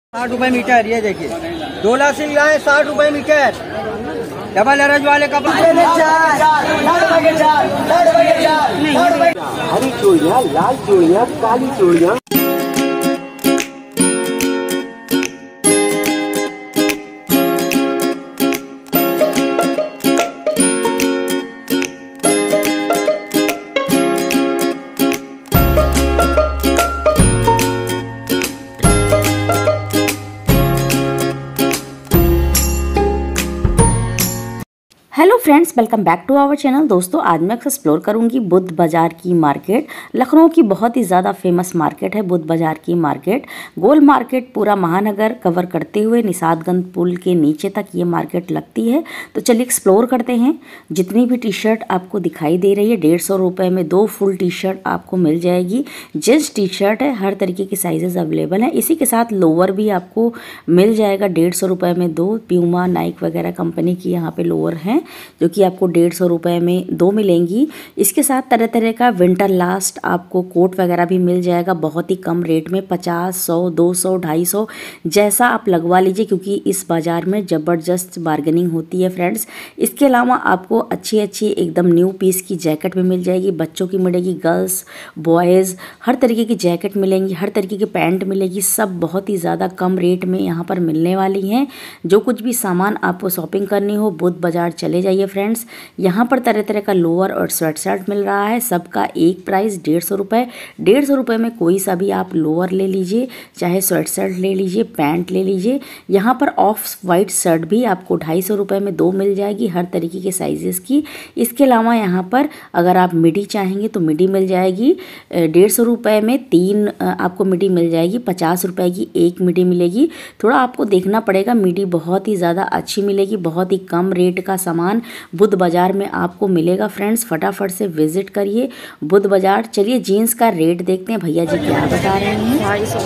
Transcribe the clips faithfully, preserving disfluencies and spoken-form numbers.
साठ रुपए मीटर, ये देखिए डोला सिल रहा है साठ रुपए मीटर। डबल अरज वाले कपड़े हरी चूड़ियाँ, लाल चूड़ियाँ, काली चूड़ियाँ। Hello friends, welcome back to our channel. दोस्तों, आज मैं एक्सप्लोर करूंगी बुद्ध बाज़ार की मार्केट। लखनऊ की बहुत ही ज़्यादा फेमस मार्केट है बुद्ध बाज़ार की मार्केट। गोल मार्केट पूरा महानगर कवर करते हुए निषादगंज पुल के नीचे तक ये मार्केट लगती है। तो चलिए एक्सप्लोर करते हैं। जितनी भी टी शर्ट आपको दिखाई दे रही है, डेढ़ सौ रुपये में दो फुल टी शर्ट आपको मिल जाएगी। जेंट्स टी शर्ट है, हर तरीके की साइजेस अवेलेबल हैं। इसी के साथ लोअर भी आपको मिल जाएगा डेढ़ सौ रुपये में दो। प्यूमा, नाइक वगैरह कंपनी की यहाँ पे लोअर हैं जो कि आपको डेढ़ सौ रुपये में दो मिलेंगी। इसके साथ तरह तरह का विंटर लास्ट आपको कोट वगैरह भी मिल जाएगा बहुत ही कम रेट में, पचास, सौ, दो सौ, ढाई सौ जैसा आप लगवा लीजिए, क्योंकि इस बाज़ार में ज़बरदस्त बार्गेनिंग होती है फ्रेंड्स। इसके अलावा आपको अच्छी अच्छी एकदम न्यू पीस की जैकेट भी मिल जाएगी। बच्चों की मिलेगी, गर्ल्स, बॉयज़, हर तरीके की जैकेट मिलेंगी, हर तरीके की पैंट मिलेगी। सब बहुत ही ज़्यादा कम रेट में यहाँ पर मिलने वाली हैं। जो कुछ भी सामान आपको शॉपिंग करनी हो, बुद्ध बाज़ार चले जाइए फ्रेंड्स। यहाँ पर तरह तरह का लोअर और स्वेट शर्ट मिल रहा है। सबका एक प्राइस डेढ़ सौ रुपये। डेढ़ सौ रुपये में कोई सा भी आप लोअर ले लीजिए, चाहे स्वेट शर्ट ले लीजिए, पैंट ले लीजिए। यहाँ पर ऑफ वाइट शर्ट भी आपको ढाई सौ रुपये में दो मिल जाएगी, हर तरीके के साइजेस की। इसके अलावा यहाँ पर अगर आप मिडी चाहेंगे तो मिडी मिल जाएगी डेढ़ सौ रुपये में तीन आपको मिडी मिल जाएगी। पचास रुपये की एक मिडी मिलेगी। थोड़ा आपको देखना पड़ेगा, मिडी बहुत ही ज़्यादा अच्छी मिलेगी। बहुत ही कम रेट का सामान बुद्ध बाज़ार में आपको मिलेगा फ्रेंड्स। फटाफट से विजिट करिए बुद्ध बाज़ार। चलिए जीन्स का रेट देखते हैं भैया जी क्या बता रहे हैं। ढाई सौ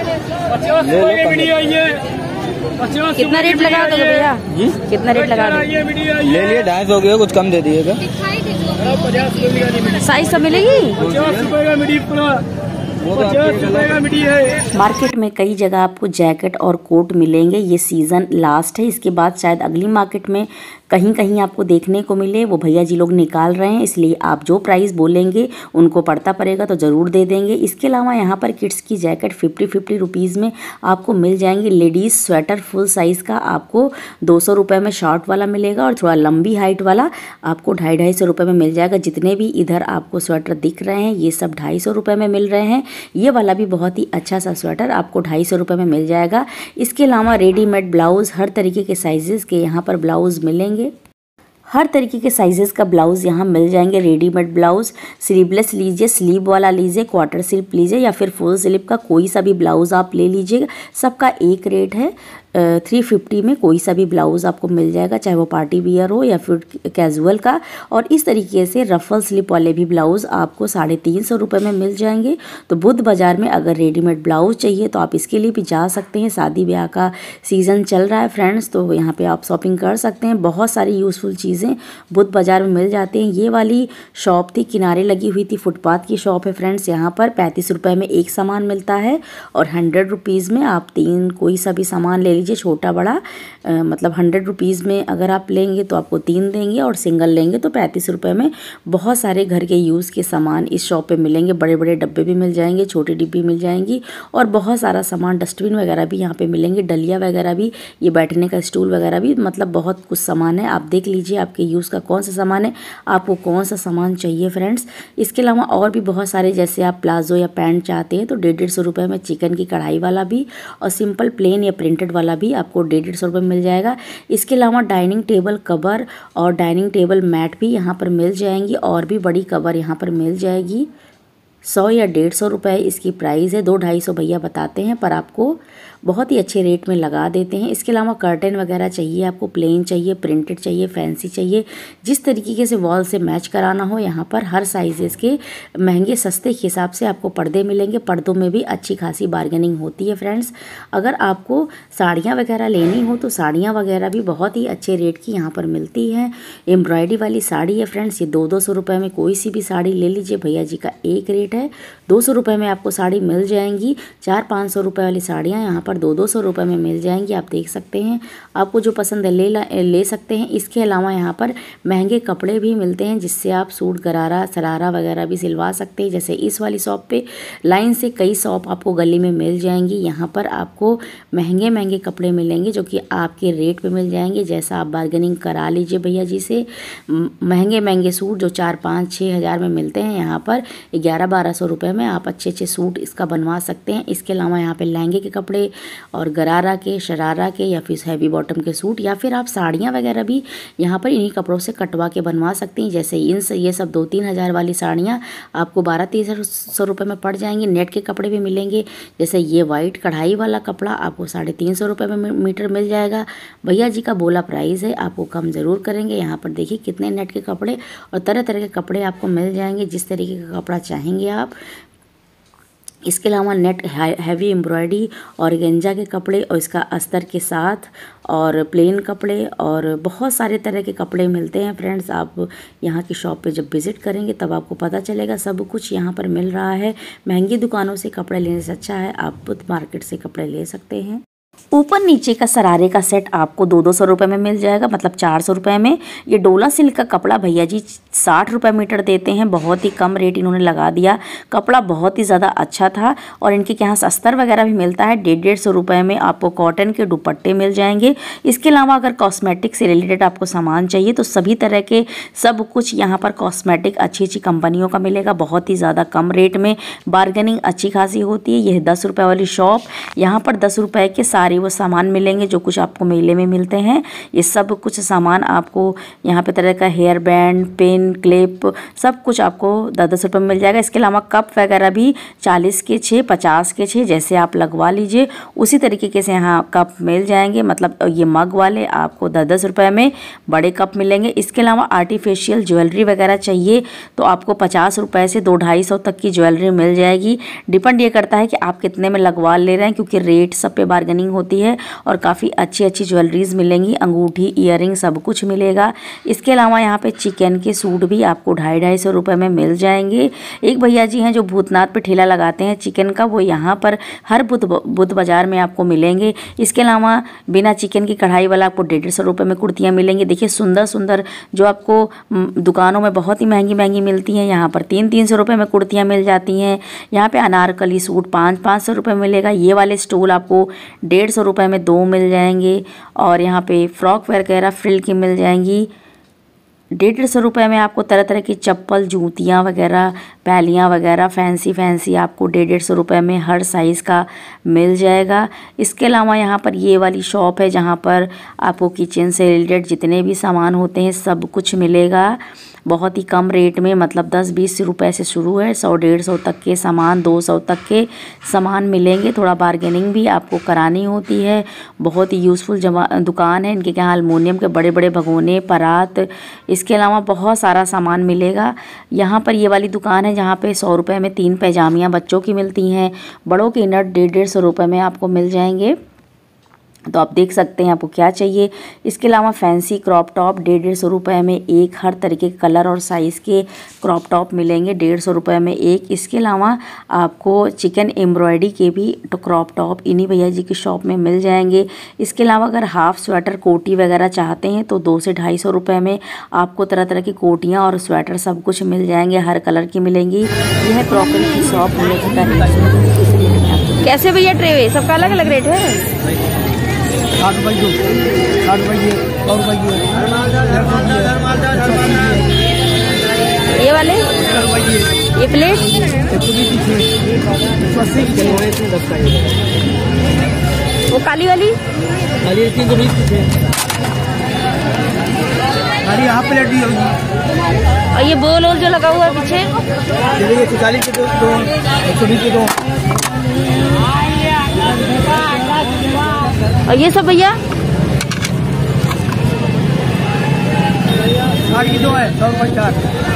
कितना रेट लगा दोगे भैया? कितना रेट लगा दोगे? ले लिए ढाई सौ के, कुछ कम दे दिएगा। साइज सब मिलेगी। मार्केट में कई जगह आपको जैकेट और कोट मिलेंगे। ये सीज़न लास्ट है, इसके बाद शायद अगली मार्केट में कहीं कहीं आपको देखने को मिले। वो भैया जी लोग निकाल रहे हैं, इसलिए आप जो प्राइस बोलेंगे उनको पड़ता पड़ेगा तो ज़रूर दे देंगे। इसके अलावा यहाँ पर किड्स की जैकेट फिफ्टी फिफ्टी रुपीज़ में आपको मिल जाएंगी। लेडीज़ स्वेटर फुल साइज़ का आपको दो सौ रुपये में शॉर्ट वाला मिलेगा, और थोड़ा लंबी हाइट वाला आपको ढाई ढाई सौ रुपये में मिल जाएगा। जितने भी इधर आपको स्वेटर दिख रहे हैं ये सब ढाई सौ रुपये में मिल रहे हैं। ये वाला भी बहुत ही अच्छा सा स्वेटर आपको ढाई सौ रुपये में मिल जाएगा। इसके अलावा रेडीमेड ब्लाउज़, हर तरीके के साइजेस के यहाँ पर ब्लाउज़ मिलेंगे। हर तरीके के साइजेस का ब्लाउज़ यहाँ मिल जाएंगे। रेडीमेड ब्लाउज़ स्लीवलेस लीजिए, स्लीव वाला लीजिए, क्वार्टर स्लीव लीजिए, या फिर फुल स्लीव का कोई सा भी ब्लाउज़ आप ले लीजिएगा। सबका एक रेट है। थ्री फिफ्टी में कोई सा भी ब्लाउज़ आपको मिल जाएगा, चाहे वो पार्टी वियर हो या फिर कैजुअल का। और इस तरीके से रफल स्लिप वाले भी ब्लाउज़ आपको साढ़े तीन सौ रुपये में मिल जाएंगे। तो बुद्ध बाज़ार में अगर रेडीमेड ब्लाउज़ चाहिए तो आप इसके लिए भी जा सकते हैं। शादी ब्याह का सीज़न चल रहा है फ्रेंड्स, तो यहाँ पे आप शॉपिंग कर सकते हैं। बहुत सारी यूज़फुल चीज़ें बुद्ध बाज़ार में मिल जाती हैं। ये वाली शॉप थी, किनारे लगी हुई थी, फुटपाथ की शॉप है फ्रेंड्स। यहाँ पर पैंतीस रुपये में एक सामान मिलता है, और हंड्रेड रुपीज़ में आप तीन कोई सा भी सामान ले लीजिए, छोटा बड़ा। आ, मतलब हंड्रेड रुपीज़ में अगर आप लेंगे तो आपको तीन देंगे, और सिंगल लेंगे तो पैंतीस रुपये में बहुत सारे घर के यूज़ के सामान इस शॉप पे मिलेंगे। बड़े बड़े डब्बे भी मिल जाएंगे, छोटी डिब्बी मिल जाएंगी, और बहुत सारा सामान, डस्टबिन वगैरह भी यहाँ पे मिलेंगे, डलिया वगैरह भी, ये बैठने का स्टूल वगैरह भी। मतलब बहुत कुछ सामान है। आप देख लीजिए आपके यूज़ का कौन सा सामान है, आपको कौन सा सामान चाहिए फ्रेंड्स। इसके अलावा और भी बहुत सारे, जैसे आप प्लाजो या पैंट चाहते हैं तो डेढ़ डेढ़ सौ रुपये में चिकन की कढ़ाई वाला भी, और सिंपल प्लेन या प्रिंटेड वाला भी आपको डेढ़ डेढ़ सौ रुपये में मिल जाएगा। इसके अलावा डाइनिंग टेबल कवर और डाइनिंग टेबल मैट भी यहाँ पर मिल जाएंगी, और भी बड़ी कवर यहाँ पर मिल जाएगी। सौ या डेढ़ सौ रुपये इसकी प्राइस है। दो ढाई सौ भैया बताते हैं, पर आपको बहुत ही अच्छे रेट में लगा देते हैं। इसके अलावा कर्टन वगैरह चाहिए आपको, प्लेन चाहिए, प्रिंटेड चाहिए, फैंसी चाहिए, जिस तरीके से वॉल से मैच कराना हो, यहाँ पर हर साइजेस के महंगे सस्ते के हिसाब से आपको पर्दे मिलेंगे। पर्दों में भी अच्छी खासी बार्गेनिंग होती है फ्रेंड्स। अगर आपको साड़ियाँ वगैरह लेनी हो तो साड़ियाँ वगैरह भी बहुत ही अच्छे रेट की यहाँ पर मिलती हैं। एम्ब्रॉयडरी वाली साड़ी है फ्रेंड्स, ये दो दो सौ रुपये में कोई सी भी साड़ी ले लीजिए, भैया जी का एक रेट है। दो सौ रुपये में आपको साड़ी मिल जाएंगी। चार पाँच सौ रुपये वाली साड़ियाँ यहाँ पर दो दो सौ रुपये में मिल जाएंगी। आप देख सकते हैं, आपको जो पसंद है ले ले सकते हैं। इसके अलावा यहाँ पर महंगे कपड़े भी मिलते हैं जिससे आप सूट गरारा सरारा वगैरह भी सिलवा सकते हैं। जैसे इस वाली शॉप पे लाइन से कई शॉप आपको गली में मिल जाएंगी। यहाँ पर आपको महंगे महंगे कपड़े मिलेंगे जो कि आपके रेट पे मिल जाएंगे। जैसा आप बार्गेनिंग करा लीजिए भैया जी से। महंगे महंगे सूट जो चार पाँच छः हज़ार में मिलते हैं, यहाँ पर ग्यारह बारह सौ रुपये में आप अच्छे अच्छे सूट इसका बनवा सकते हैं। इसके अलावा यहाँ पे लहंगे के कपड़े और गरारा के, शरारा के या फिर हैवी बॉटम के सूट या फिर आप साड़ियाँ वगैरह भी यहाँ पर इन्हीं कपड़ों से कटवा के बनवा सकती हैं। जैसे इन ये सब दो तीन हज़ार वाली साड़ियाँ आपको बारह तेरह सौ रुपये में पड़ जाएंगी। नेट के कपड़े भी मिलेंगे। जैसे ये वाइट कढ़ाई वाला कपड़ा आपको साढ़े तीन सौ रुपये में मीटर मिल जाएगा। भैया जी का बोला प्राइस है, आपको कम ज़रूर करेंगे। यहाँ पर देखिए कितने नेट के कपड़े और तरह तरह के कपड़े आपको मिल जाएंगे, जिस तरीके का कपड़ा चाहेंगे आप। इसके अलावा नेट हैवी एम्ब्रॉयडरी और गेंजा के कपड़े और इसका अस्तर के साथ और प्लेन कपड़े और बहुत सारे तरह के कपड़े मिलते हैं। फ्रेंड्स, आप यहाँ की शॉप पे जब विज़िट करेंगे तब आपको पता चलेगा सब कुछ यहाँ पर मिल रहा है। महंगी दुकानों से कपड़े लेने से अच्छा है आप खुद मार्केट से कपड़े ले सकते हैं। ऊपर नीचे का सरारे का सेट आपको दो दो सौ रुपये में मिल जाएगा, मतलब चार सौ रुपये में। ये डोला सिल्क का कपड़ा भैया जी साठ रुपये मीटर देते हैं। बहुत ही कम रेट इन्होंने लगा दिया। कपड़ा बहुत ही ज़्यादा अच्छा था और इनके यहाँ अस्तर वगैरह भी मिलता है। डेढ़ डेढ़ सौ रुपये में आपको कॉटन के दुपट्टे मिल जाएंगे। इसके अलावा अगर कॉस्मेटिक से रिलेटेड आपको सामान चाहिए तो सभी तरह के सब कुछ यहाँ पर कॉस्मेटिक अच्छी अच्छी कंपनियों का मिलेगा, बहुत ही ज़्यादा कम रेट में। बार्गेनिंग अच्छी खासी होती है। यह दस रुपये वाली शॉप, यहाँ पर दस रुपये के सारे वो सामान मिलेंगे जो कुछ आपको मेले में मिलते हैं। ये सब कुछ सामान आपको यहाँ पे तरह का हेयर बैंड, पेन, क्लिप सब कुछ आपको दस दस रुपये में मिल जाएगा। इसके अलावा कप वगैरह भी चालीस के छः, पचास के छः, जैसे आप लगवा लीजिए उसी तरीके से यहाँ कप मिल जाएंगे। मतलब ये मग वाले आपको दस दस रुपये में बड़े कप मिलेंगे। इसके अलावा आर्टिफिशियल ज्वेलरी वगैरह चाहिए तो आपको पचास रुपये से दो ढाई सौ तक की ज्वेलरी मिल जाएगी। डिपेंड ये करता है कि आप कितने में लगवा ले रहे हैं, क्योंकि रेट सब पे बार्गेनिंग होती है और काफ़ी अच्छी अच्छी ज्वेलरीज मिलेंगी। अंगूठी, ईयरिंग सब कुछ मिलेगा। इसके अलावा यहाँ पे चिकन के सूट भी आपको ढाई ढाई सौ रुपये में मिल जाएंगे। एक भैया जी हैं जो भूतनाथ पे ठेला लगाते हैं चिकन का, वो यहाँ पर हर बुध बुध बाजार में आपको मिलेंगे। इसके अलावा बिना चिकन की कढ़ाई वाला आपको डेढ़ डेढ़ सौ रुपये में कुर्तियाँ मिलेंगी। देखिए सुंदर सुंदर जो आपको दुकानों में बहुत ही महंगी महंगी मिलती हैं, यहाँ पर तीन तीन सौ रुपये में कुर्तियाँ मिल जाती हैं। यहाँ पे अनारकली सूट पाँच पाँच सौ रुपये मिलेगा। ये वाले स्टोल आपको डेढ़ सौ रुपये में दो मिल जाएंगे। और यहाँ पे फ्रॉक वगैरह फ्रिल की मिल जाएंगी। डेढ़ डेढ़ सौ रुपये में आपको तरह तरह की चप्पल, जूतियाँ वगैरह, पैलियाँ वगैरह फैंसी फैंसी आपको डेढ़ डेढ़ सौ रुपये में हर साइज़ का मिल जाएगा। इसके अलावा यहाँ पर ये वाली शॉप है जहाँ पर आपको किचन से रिलेटेड जितने भी सामान होते हैं सब कुछ मिलेगा बहुत ही कम रेट में। मतलब दस बीस रुपए से शुरू है, सौ डेढ़ सौ तक के सामान, दो सौ तक के सामान मिलेंगे। थोड़ा बार्गेनिंग भी आपको करानी होती है। बहुत ही यूज़फुल दुकान है। इनके यहाँ अल्मोनियम के बड़े बड़े भगोने, परात, इसके अलावा बहुत सारा सामान मिलेगा। यहाँ पर ये वाली दुकान है जहाँ पे सौ रुपये में तीन पैजामियाँ बच्चों की मिलती हैं। बड़ों के इनर डेढ़ डेढ़ सौ रुपये में आपको मिल जाएंगे। तो आप देख सकते हैं आपको क्या चाहिए। इसके अलावा फैंसी क्रॉप टॉप डेढ़ डेढ़ सौ रुपये में एक, हर तरीके के कलर और साइज़ के क्रॉप टॉप मिलेंगे डेढ़ सौ रुपये में एक। इसके अलावा आपको चिकन एम्ब्रॉयडरी के भी तो क्रॉप टॉप इन्हीं भैया जी की शॉप में मिल जाएंगे। इसके अलावा अगर हाफ स्वेटर, कोटी वगैरह चाहते हैं तो दो से ढाई सौ रुपये में आपको तरह तरह की कोटियाँ और स्वेटर सब कुछ मिल जाएंगे, हर कलर की मिलेंगी। यह क्रॉकरी की शॉप होने की कैसे भैया ट्रे सबका अलग अलग रेट है। साठ रुपये दो, साठ रुपये, सौ रुपये, ये वाले, ये प्लेट, वो काली वाली, काली तीन सौ बीस की काली हाफ प्लेट भी होगी। और ये बोल ओल जो लगा हुआ है पीछे, ये एक सौ चालीस के दो, एक सौ बीस के दो। और ये सब भैया साठ की दो है, सौ रुपये चार।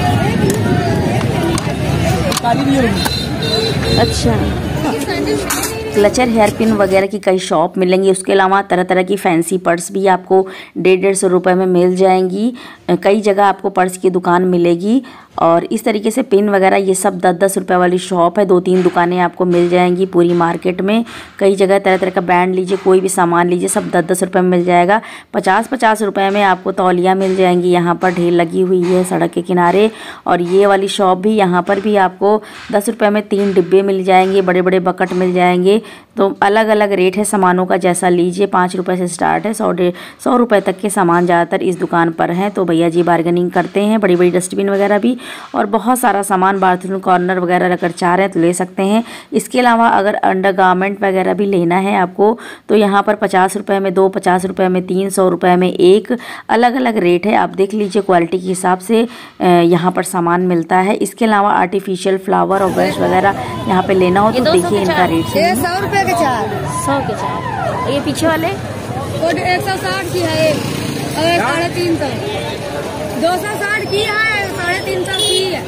काली भी होगी। अच्छा, क्लचर, हेयर पिन वगैरह की कई शॉप मिलेंगी। उसके अलावा तरह तरह की फैंसी पर्स भी आपको डेढ़ डेढ़ सौ रुपये में मिल जाएंगी। कई जगह आपको पर्स की दुकान मिलेगी और इस तरीके से पिन वगैरह ये सब दस दस रुपये वाली शॉप है। दो तीन दुकानें आपको मिल जाएंगी पूरी मार्केट में। कई जगह तरह तरह का बैंड लीजिए, कोई भी सामान लीजिए, सब दस दस रुपये में मिल जाएगा। पचास पचास रुपये में आपको तौलिया मिल जाएंगी। यहाँ पर ढेर लगी हुई है सड़क के किनारे। और ये वाली शॉप भी, यहाँ पर भी आपको दस रुपये में तीन डिब्बे मिल जाएंगे, बड़े बड़े बकेट मिल जाएंगे। तो अलग अलग रेट है सामानों का, जैसा लीजिए। पाँच रुपये से स्टार्ट है, सौ डेढ़ सौ रुपये तक के सामान ज़्यादातर इस दुकान पर हैं। तो भैया जी बार्गेनिंग करते हैं। बड़ी बड़ी डस्टबिन वगैरह भी और बहुत सारा सामान, बाथरूम कॉर्नर वगैरह अगर चाह रहे हैं तो ले सकते हैं। इसके अलावा अगर अंडर गारमेंट वगैरह भी लेना है आपको तो यहाँ पर पचास रुपये में दो, पचास रुपये में तीन, सौ रुपये में एक, अलग अलग रेट है। आप देख लीजिए क्वालिटी के हिसाब से यहाँ पर सामान मिलता है। इसके अलावा आर्टिफिशियल फ्लावर और ब्रश वगैरह यहाँ पे लेना हो तो देखिए इनका रेट है। सौ रुपये के चार, सौ के चार। ये पीछे वाले एक सौ साठ की है एक, और एक साढ़े तीन सौ, दो सौ साठ की है, साढ़े तीन सौ की है।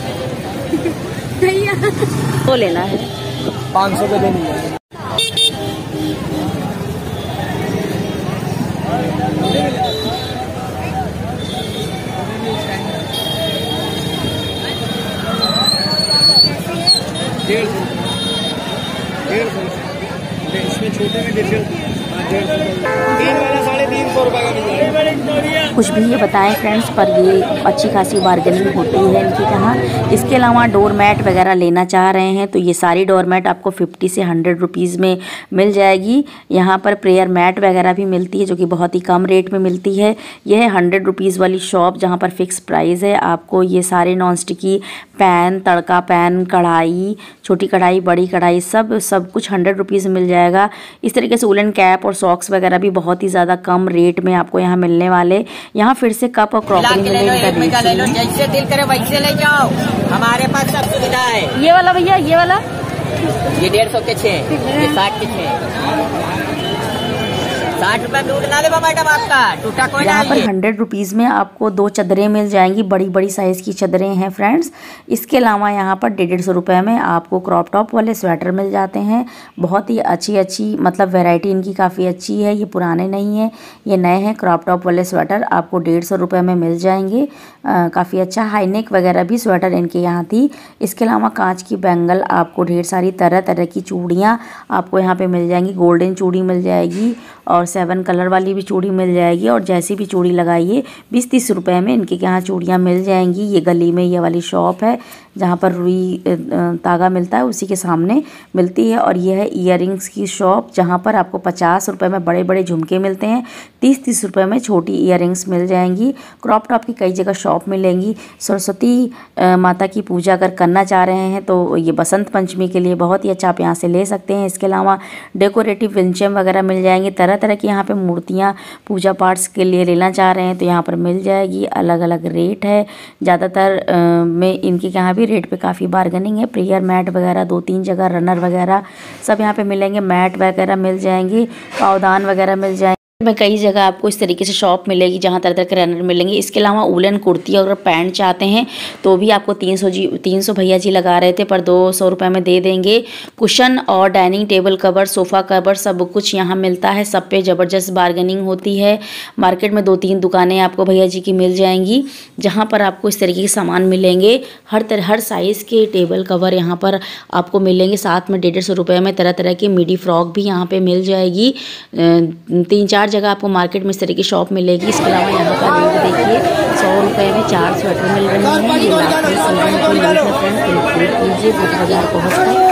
वो लेना है पाँच सौ के देंगे। डेढ़ सौ डेढ़ सौ इसमें छोटे में डेढ़ सौ तीन वाला साढ़े तीन सौ रुपये का मिल जाएगा। कुछ भी ये बताएं फ्रेंड्स, पर ये अच्छी खासी बार्गेनिंग होती है इनके यहाँ। इसके अलावा डोर मैट वगैरह लेना चाह रहे हैं तो ये सारी डोर मैट आपको फिफ्टी से हंड्रेड रुपीज़ में मिल जाएगी। यहाँ पर प्रेयर मैट वगैरह भी मिलती है जो कि बहुत ही कम रेट में मिलती है। यह है हंड्रेड रुपीज़ वाली शॉप जहाँ पर फिक्स प्राइस है। आपको ये सारे नॉन स्टिकी पैन, तड़का पैन, कढ़ाई, छोटी कढ़ाई, बड़ी कढ़ाई, सब सब कुछ हंड्रेड रुपीज़ मिल जाएगा। इस तरीके से वुलन कैप और सॉक्स वगैरह भी बहुत ही ज़्यादा कम रेट में आपको यहाँ मिलने वाले। यहाँ फिर से कप और क्रॉकरी मिलेगा। जैसे दिल करे वैसे ले जाओ, हमारे पास सब सुविधा है। ये वाला भैया, ये वाला ये डेढ़ सौ के छः, ये साठ के छः। साठ रुपए में उठना ले मैडम आपका, टूटा कोई यहाँ पर हंड्रेड रुपीज़ में आपको दो चादरें मिल जाएंगी। बड़ी बड़ी साइज़ की चादरें हैं फ्रेंड्स। इसके अलावा यहाँ पर डेढ़ डेढ़ सौ रुपये में आपको क्रॉप टॉप वाले स्वेटर मिल जाते हैं। बहुत ही अच्छी अच्छी मतलब वैरायटी इनकी काफ़ी अच्छी है। ये पुराने नहीं है, ये नए हैं। क्रॉप टॉप वाले स्वेटर आपको डेढ़ सौ रुपये में मिल जाएंगे। काफ़ी अच्छा हाईनेक वगैरह भी स्वेटर इनके यहाँ थी। इसके अलावा कांच की बैंगल, आपको ढेर सारी तरह तरह की चूड़ियाँ आपको यहाँ पे मिल जाएंगी। गोल्डन चूड़ी मिल जाएगी और सेवन कलर वाली भी चूड़ी मिल जाएगी। और जैसी भी चूड़ी लगाइए बीस तीस रुपए में इनके यहाँ चूड़ियाँ मिल जाएंगी। ये गली में ये वाली शॉप है जहाँ पर रुई तागा मिलता है, उसी के सामने मिलती है। और यह है ईयरिंग्स की शॉप जहाँ पर आपको पचास रुपये में बड़े बड़े झुमके मिलते हैं, तीस तीस रुपये में छोटी ईयरिंग्स मिल जाएंगी। क्रॉप टॉप की कई जगह शॉप मिलेंगी। सरस्वती माता की पूजा अगर करना चाह रहे हैं तो ये बसंत पंचमी के लिए बहुत ही अच्छा आप यहाँ से ले सकते हैं। इसके अलावा डेकोरेटिव विंचम वगैरह मिल जाएंगे। तरह तरह की यहाँ पे मूर्तियाँ पूजा पाठ के लिए लेना चाह रहे हैं तो यहाँ पर मिल जाएगी। अलग अलग रेट है। ज़्यादातर में इनके यहाँ भी रेट पे काफ़ी बार्गेनिंग है। प्रेयर मैट वगैरह दो तीन जगह, रनर वगैरह सब यहाँ पे मिलेंगे। मैट वगैरह मिल जाएंगे, पावदान वगैरह मिल जाएंगे। में कई जगह आपको इस तरीके से शॉप मिलेगी जहाँ तरह तरह के रनर मिलेंगे। इसके अलावा वुलन कुर्ती अगर पैंट चाहते हैं तो भी आपको तीन सौ जी तीन सौ भैया जी लगा रहे थे पर दो सौ रुपये में दे देंगे। कुशन और dining table cover, sofa cover सब कुछ यहाँ मिलता है। सब पे ज़बरदस्त बार्गेनिंग होती है। मार्केट में दो तीन दुकानें आपको भैया जी की मिल जाएंगी जहाँ पर आपको इस तरीके के सामान मिलेंगे। हर तरह हर साइज़ के टेबल कवर यहाँ पर आपको मिलेंगे। साथ में डेढ़ सौ रुपये में तरह तरह की मिडी फ्रॉक भी यहाँ पर मिल जाएगी। तीन चार जगह आपको मार्केट में इस तरह की शॉप मिलेगी। इसके अलावा यहाँ पर रेट देखिए, सौ रुपये में चार स्वेटर मिल रहे हैं। ये लास्ट में सीजन की रेट है फ्रेंड्स, खरीद लीजिए। बुक बाजार पहुँचकर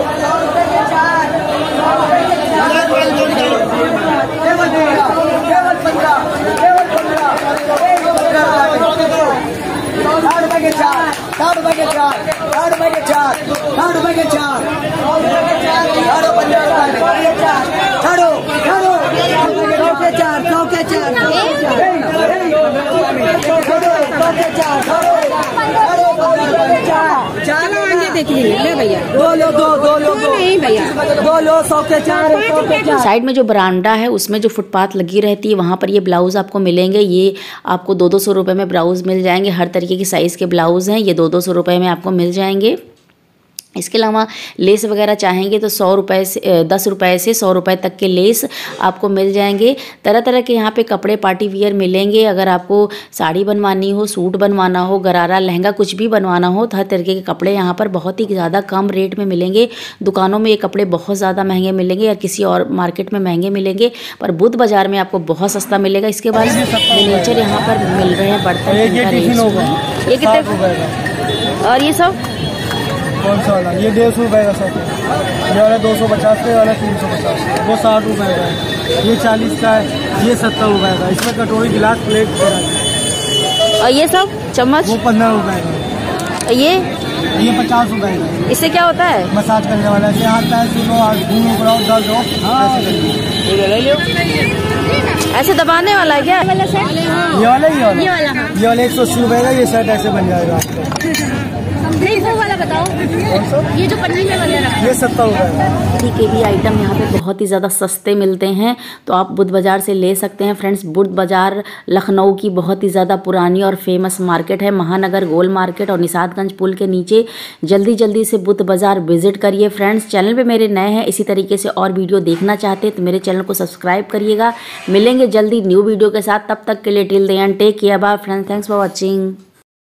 साठ रुपए के चार, साठ रुपए के चार, साठ रुपए के चार, साठ रुपए के चार, छाड़ो पंद्रह रुपए छाड़ो छाड़ो सौ के चार, सौ के चार, सौ के चार, चलो आगे देख लीजिए। ले भैया दो लो दो दो लो दो नहीं भैया दो लो सौ के चार, सौ के चार। साइड में जो बरामदा है उसमें जो फुटपाथ लगी रहती है वहाँ पर ये ब्लाउज़ आपको मिलेंगे। ये आपको दो दो सौ रुपये में ब्लाउज़ मिल जाएंगे। हर तरीके की साइज़ के ब्लाउज़ हैं, ये दो दो सौ रुपये में आपको मिल जाएंगे। इसके अलावा लेस वगैरह चाहेंगे तो सौ रुपये से दस रुपये से सौ रुपये तक के लेस आपको मिल जाएंगे। तरह तरह के यहाँ पे कपड़े पार्टी वियर मिलेंगे। अगर आपको साड़ी बनवानी हो, सूट बनवाना हो, गरारा लहंगा कुछ भी बनवाना हो, हर तरीके के कपड़े यहाँ पर बहुत ही ज़्यादा कम रेट में मिलेंगे। दुकानों में ये कपड़े बहुत ज़्यादा महंगे मिलेंगे या किसी और मार्केट में महंगे मिलेंगे, पर बुध बाज़ार में आपको बहुत सस्ता मिलेगा। इसके बाद मिनीचर यहाँ पर मिल रहे हैं बर्तन। ये कितने और ये सब कौन सा वाला? ये डेढ़ सौ रुपये का सेट है। ये वाला दो सौ पचास का, ये वाला तीन सौ पचास, वो साठ रुपये का है। ये चालीस का है, ये सत्तर रुपये का। इसमें कटोरी, गिलास, प्लेट है। और ये सब चम्मच वो पंद्रह रुपये का। ये ये पचास रुपये का। इससे क्या होता है? मसाज करने वाला ऐसे हाथ पैर सुनो, हाथ घूमो, कराओ, दर्द हो, ऐसे दबाने वाला है क्या? ये वाला ये वाला ये वाला एक सौ अस्सी रुपये का। ये सेट ऐसे बन जाएगा आपको। नहीं वो वाला बताओ, ये जो पन्नी में वाला रखा है ये सत्तर रुपये। ठीक है, भी आइटम यहाँ पे बहुत ही ज़्यादा सस्ते मिलते हैं, तो आप बुध बाज़ार से ले सकते हैं। फ्रेंड्स, बुध बाज़ार लखनऊ की बहुत ही ज़्यादा पुरानी और फेमस मार्केट है। महानगर गोल मार्केट और निषादगंज पुल के नीचे। जल्दी जल्दी से बुध बाज़ार विजिट करिए। फ्रेंड्स, चैनल पे मेरे नए हैं, इसी तरीके से और वीडियो देखना चाहते हैं तो मेरे चैनल को सब्सक्राइब करिएगा। मिलेंगे जल्दी न्यू वीडियो के साथ, तब तक के लिए till the end take care, bye friends, thanks for watching.